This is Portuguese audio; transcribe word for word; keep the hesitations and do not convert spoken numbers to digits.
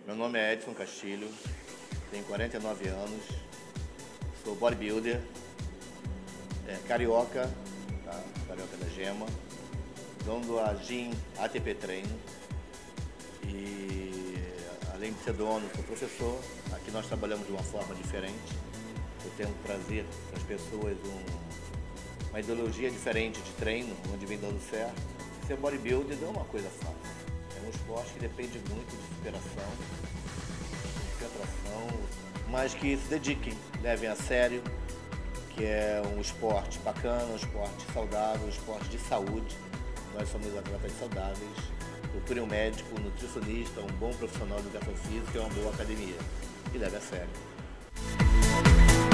Meu nome é Edson Castilho, tenho quarenta e nove anos, sou bodybuilder, é, carioca, tá? Carioca da Gema, dono da Gym A T P Treino e, além de ser dono, sou professor. Aqui nós trabalhamos de uma forma diferente. Eu tento trazer para as pessoas um, uma ideologia diferente de treino, onde vem dando certo. Ser bodybuilder não é uma coisa fácil. É um esporte que depende muito de superação, concentração, mas que se dediquem, levem a sério, que é um esporte bacana, um esporte saudável, um esporte de saúde. Nós somos atletas saudáveis. Procurem um médico, um nutricionista, um bom profissional de educação física e uma boa academia. E leve a sério.